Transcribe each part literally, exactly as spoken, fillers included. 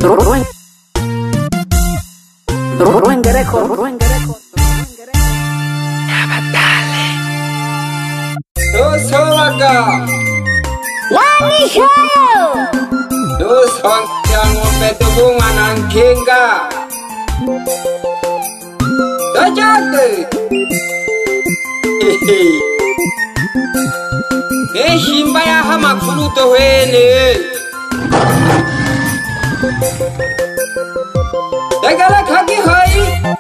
Rubén Greco, Rubén Greco. Dosowaga Wamishayo Dosong yang ngompetu bunganan kingga Dajate Hehe Eh shimbaya hama kuruto wene Dagala kaki hai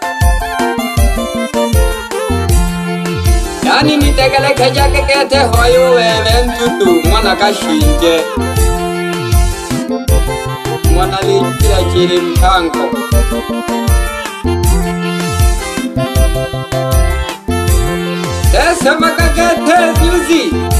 Yani ni tegale kaja ke kete hoyo wewen tutu mwana kashinje mwana lichira chiri mpango Esa makakete yuzi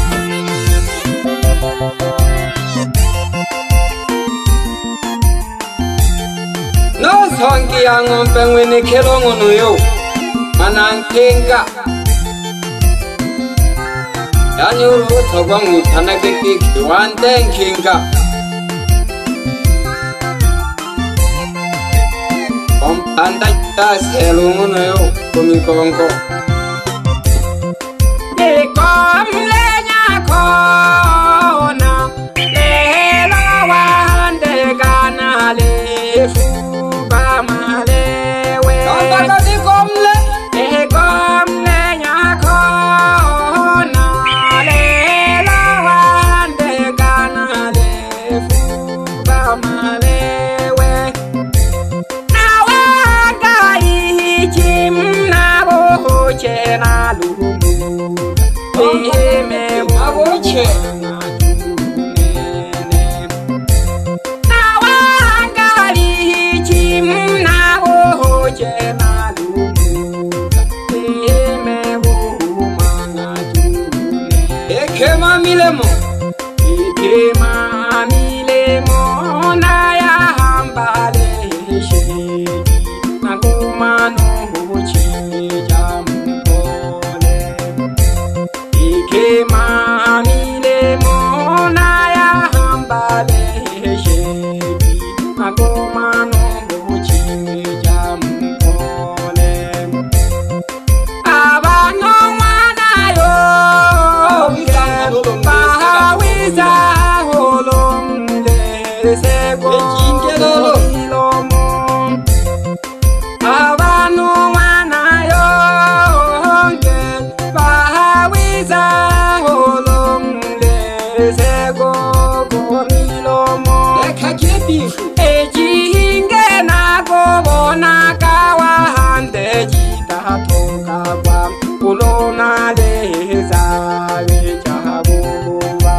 No songi ya ngombe mwene kelongo nuyo manankenga Yani uru toga ngutana keki kiwanden kinga Kompanda kita selungu nayo kumikongo Nikom lenya kona Lelo wande gana lefu Bamalewe Kompanda nikom le Nikom lenya kona Chena lumu, me magoche. Nawangali chim na wo chena lumu, me wumanga tune. Eke mamilemo, eke mamilemo na ya hambale shi, nakumano chi. Mami mona ya hambale shedi magomano buchi jampole abano mwana yo bahawiza holonde sego ilomo abano mwana yo bahawiza Ejihinge na gobona kawa hande jita toka kwa ulona leza wejabuwa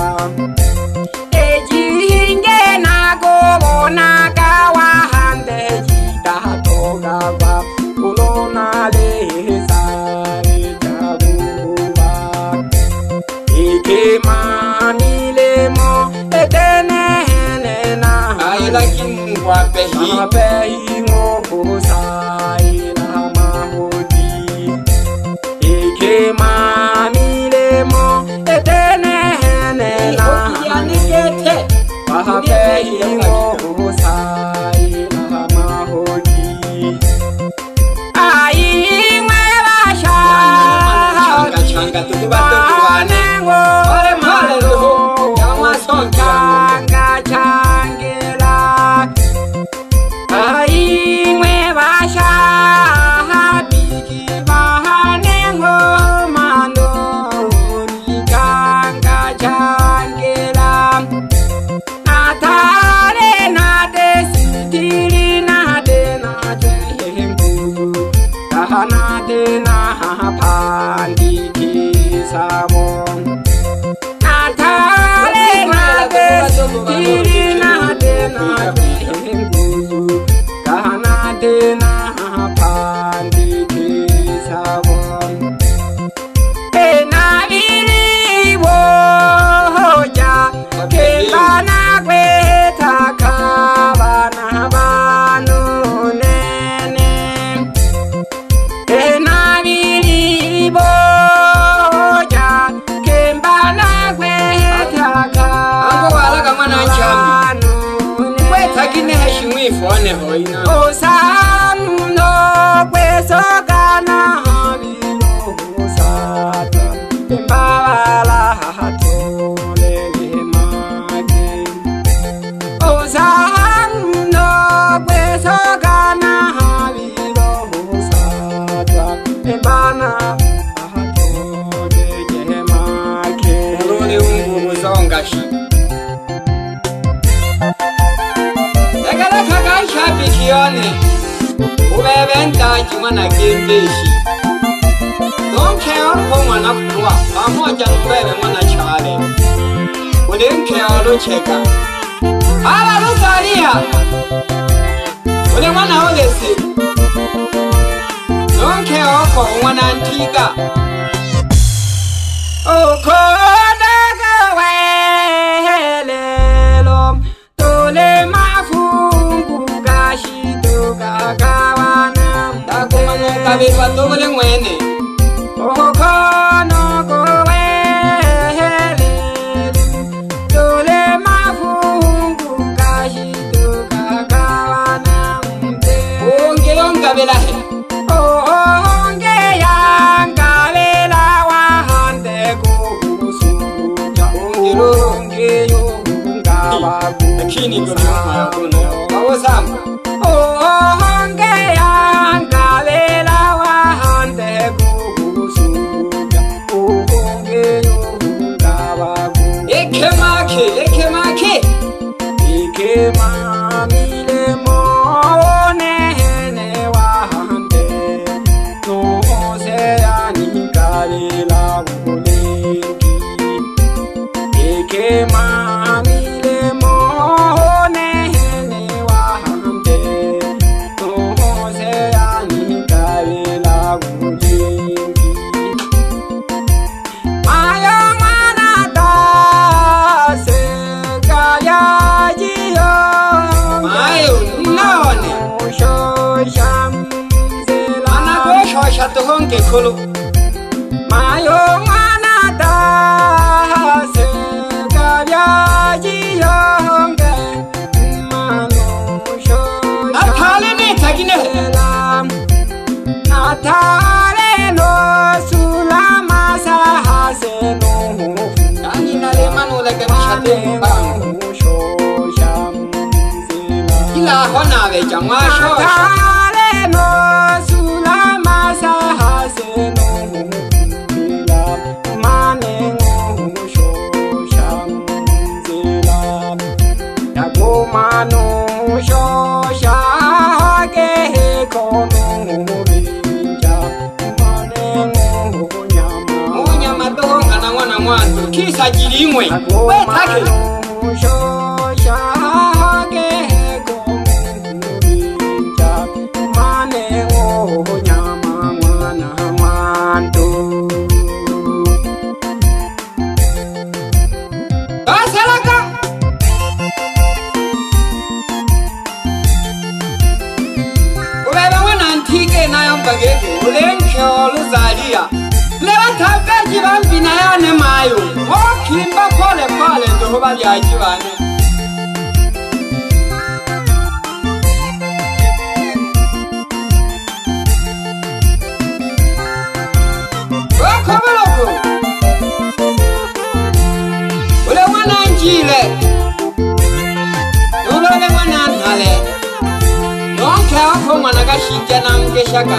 Ejihinge na gobona kawa hande jita toka kwa ulona leza wejabuwa Ike mamilemo etene Wapehi Wapehi ngoko saila mahodi Eke mamilemo etene henena Wapehi ngoko saila mahodi Ai mwebasha Changa changa tukubatu kubane Ore malelo Yama son changa changela Ai mwebasha Biki bahane ngomano Nikanga changela Natale na gine heshimwi fone hoina Osamuno kwesogana habiro osata Mbala hatole mage Osamuno kwesogana habiro osata Mbana hatole mage Ulole ungu muzongashi Egala kagaisha bikione Ubebenta jimana gembeshi Donke orko mwana kuwa Pamoja nubebe mwana chale Ulinke olu cheka Ala Rosalia Ule mwana olesi Donke orko mwana antiga Okoda gawelelo Tole mafungu gashi toga gawana Takumano kabirwa tobole mwene Okono gowelelo Tole mafungu gashi toga gawana Unge yonga belahe Onge yangabela wahande kusuja Onge yonga Lakini ndo nyuma ya kuno Kawosama Onge yangabela wahande kusuja Onge yonga Eke make, eke make Ike mamile monene wahande No seani kabela bulengi Eke mamile monene wahande No seani kabela bulengi Ayo manata se kaya jiyo Mayo none Mana gosho shatuhonge kulu Mayo manata se kaya jiyo Natale ne tagine Natale no sulama sahase no Nani nale manu lege mishate mbangu Ila hona veja mwasho Natale no sulama sahase no Mane no shosham zela Yagomano shosha ke kono binja Mane no nyama Munyama dohonga na mwana mwanzo Kisa jirimwe Wetake Basalaka Ubebe mwana antike na yambageke Ulenke oluzalia Lewa tabeji bambina yane mayo Okimba pole pole ndohoba lyajibane Wakoboloko Ule mwana njile Ulole mwana nhale Nonke wako mwana kashija na mkeshaka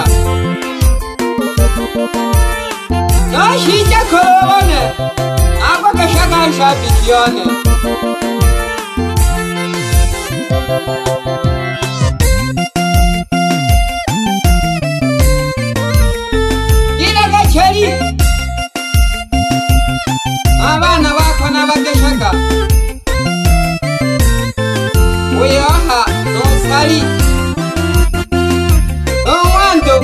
Nashija kolone Ako keshaka nshabikione Ila kacheri Abana bako nabageshaka Uyaha nosali Owando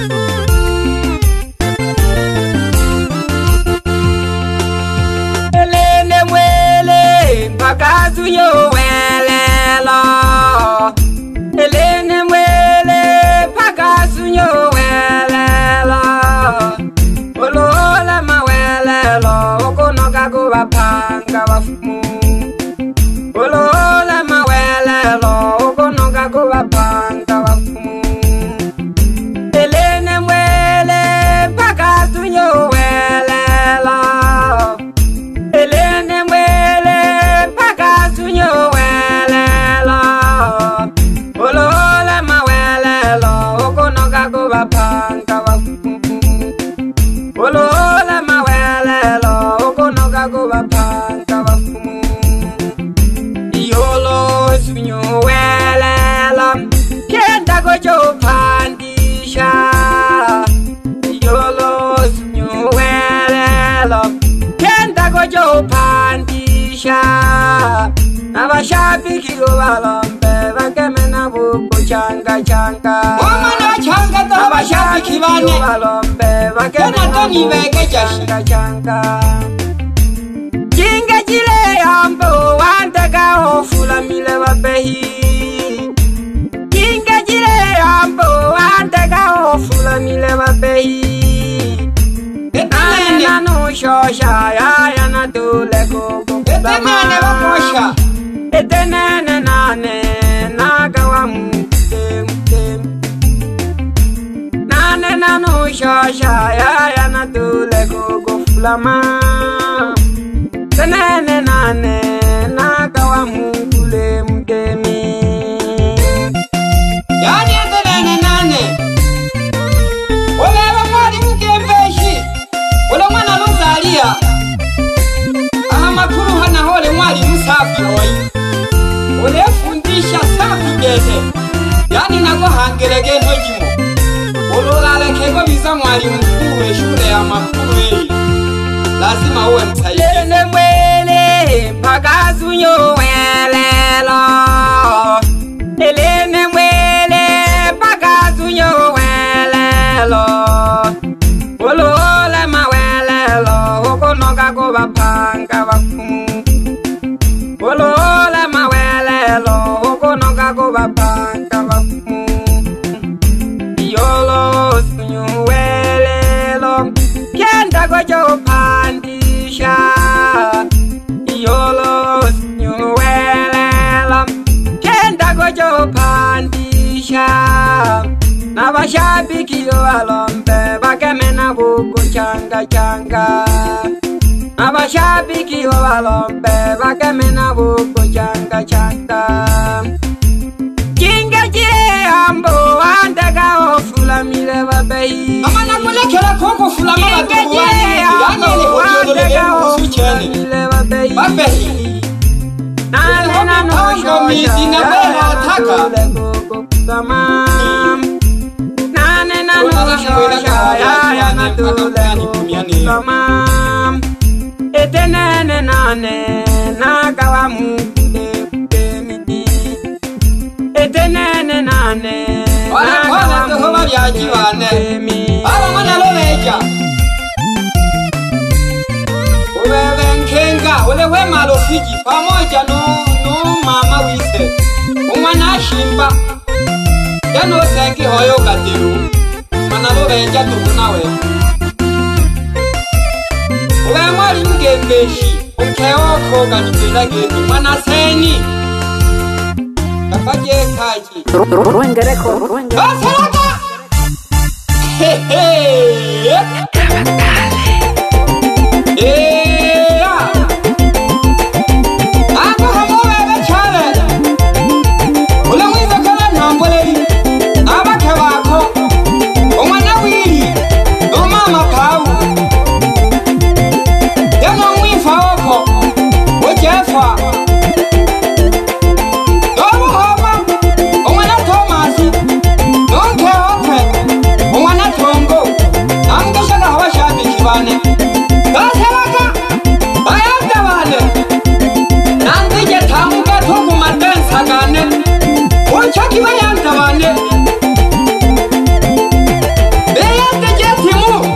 Elene mwele Bakazu yo welela Elene mwele Bakazu yo welela Olola mawelelo Okonoka kuwa panga wafumu Olola mawelelo Nabashabiki balombe bakemena buko changa changa. Omwana changa to abashabiki bane balombe bakemena buko changa changa. Jinga jile ambo wantaka ofula mile babehi. Jinga jile ambo wantaka ofula mile babehi. Nana no shosha ya ya na tule koko. Etenene bakosha. Etenene nane nagawa mute mute. Nane nano shosha ya ya na tule koko flama. Etenene nane nagawa mute mute mi. Yani etenene nane. Ole bamwali mukembeshi. Ole mwana luzalia. Aha makuru hana hole mwali musafi hoi. Ole fundisha safi gete. Yani nako hangelege hojimo. Olola lekego biza mwali mkuu we shule ya makuru hei. Lazima uwe msaidi. Lene mwele pagazu nyo welelo. Lene mwele pagazu nyo welelo. Olole mawelelo okonoka koba panga bakumu. Olole mawelelo okonoka koba panga bakumu. Yolo sunyu welelo kenda gojo pandisha. Yolo sunyu welelo kenda gojo pandisha. Nabashabiki balombe bakemena buko changa changa. Nabashabiki balombe bakemena buko changa changa. Jinga jire ambo andega ofula mile babehi. Ama nakulekera koko fulama batuku wani. Yani ele hojodolege kusuchene. Babehi. Nane nano shosha Nane nano shosha ya ya na tule kukamam. Etenene nane nagawa mute miti. Etenene nane nagawa mute miti. Ala mwana loleja. Uwewe nkenga, ulewe malofiji, pamoja no, no mama wise. Umwana shimba. Yano sengi hoyo katiru. Mana loleja tukunawe. Uwe mwali mgembeshi. Unkeoko kanipila geti. Mana seni. Kafaje kaji. Ruengereko, ruengereko. Baselaka! Hehe! Yeah! Ako hamowe bechale. Ule mwizo kala nambole. Abake wako. Omwana wili. No mama pau. Yano mwifa oko. Ojefa. No muhoma. Omwana Tomasi. Nonke okwe. Omwana Tongo. Amgeshaga hawa shabiki bane. Baselaka! Bayanda bane! Nandije tamuka toku madensa gane. Onchaki bayanda bane. Beyande jetimu.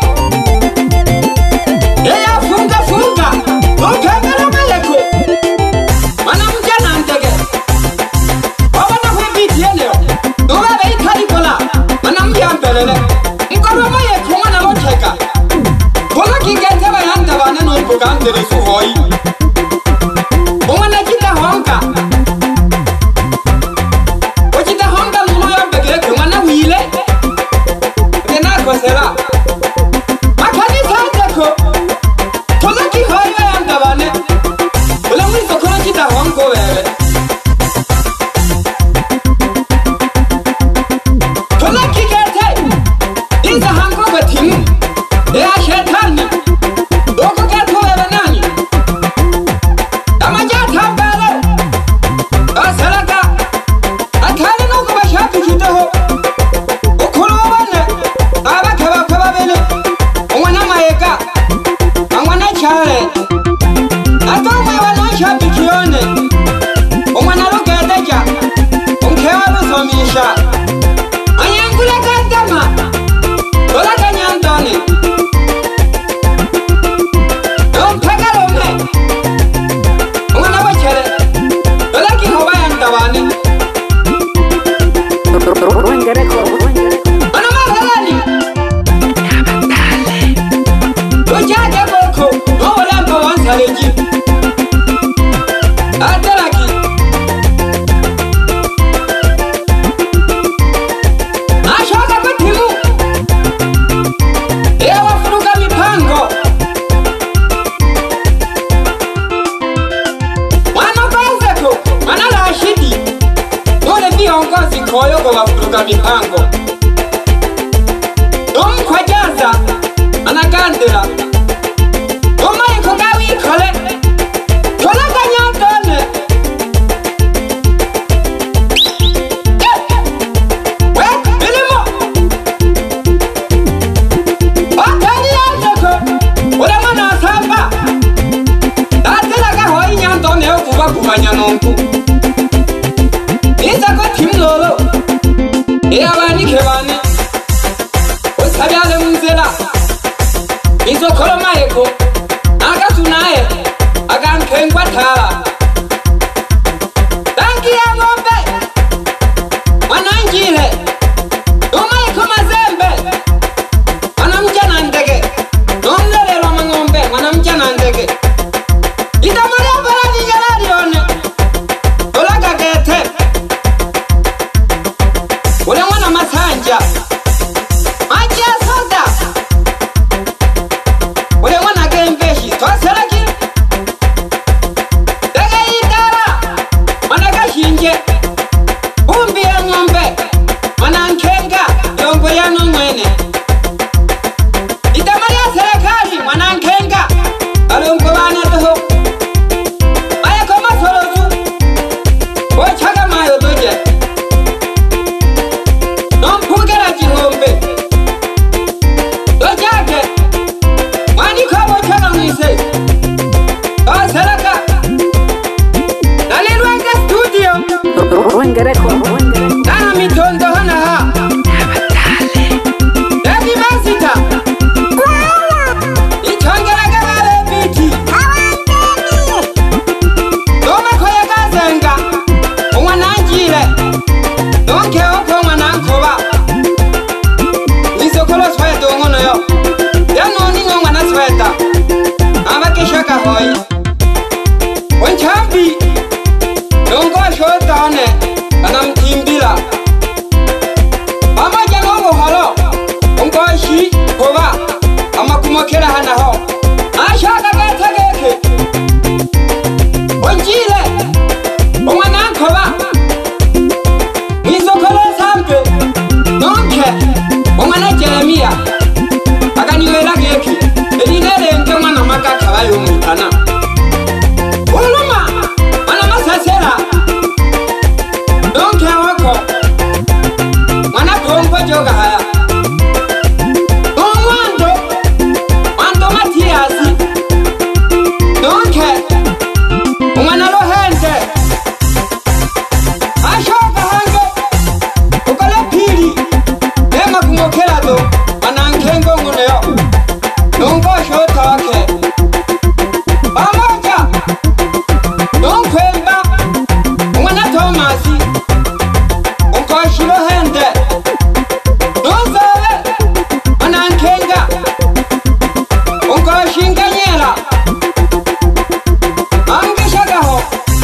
Eya funga funga. Okemera meleko. Mana mjana ntege. Wabana kwebiti yeneo. Nubebe ikarikola. Mana mjambelele. Mkoromo yetu mwana locheka. Kola kingete bayanda bane no ipogandere suhoi. Omwana kita honka. Ochita honka lulo ya begeke mwana wile. Tena kosela. Makani sandeko. Kola ki hoi bayanda bane. Kola mwiso kola kita honko wewe. Kola kingete. Inza hanko betimu. Ea shetani. Doko ketu wewe nani? viongozi koyo go bafuruga mipango nomukwa jaza anagandira omaiko gawikole tolaganyatone we bilimo batari yatoko ule mwana asamba datelaga hoi nyantone okuba kumanya nompu iza ko timlolo eyabanike bane osabyale munzela izokolo maeko nakatunaye agankengwa thala tangi ya ng'ombe mwananjile nomaeko mazembe mwanamjana ndege nomlelelwa mang'ombe mwanamjana ndege itamalya barani nyalalione olaga gete ule mwana masanja maji ya soda ule mwana gembeshi twaseraki dege idara mwana gashinje umbi ya ng'ombe mwana nkenga yongo yano mwene itamari ya serikali mwana nkenga alongo bana toho aya koma sorozu ochaga mayo doje nompugera jihombe dojage mwani kobo chana mwise oseraka nalilwanga studio Wengereko, wengereko. nana mitondo hana ha Ebi Masita ichongeraga vale biti Noma koya gazenga umwananjile Nonke oko mwanankoba Nisokolo sweta ungono yo Yanoni ngo mwana sweta Abakeshaka hoi Wanchambi Nongo shota hone Anamtimbila Amaja nongo holo Ungoshi koba Amakumokera hana ho Ashaka gata geke Wanjile Umwanankoba Nisokolo sampe Nonke Umwana Jeremia Akaniwela geki Elinele nke mwana makaka bayo mutana Uluma Mwana masasera Nonke wako Mwana pompo joga haya Mwando Mwando Matiasi Nonke Umwana lohende Ashoka hange Ukole pili Nema kumokera do Manankengo nguneo Nongo shota wake Pamoja Nonkwemba Umwana Tomasi Unkoshilo hende Nonzole Manankenga Unkoshinga nyela Angishagaho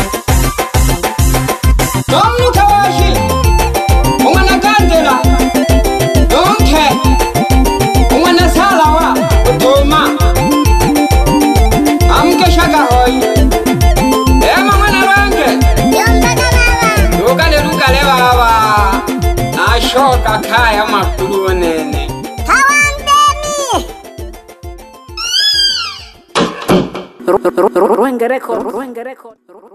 Nomnuka washi Umwana Gandela Nonke Umwana Salawa Utoma Angishagahoi Ema mwana wange Lugale lugale baba Ashoka kaya makuru nene Wengereko, wengereko.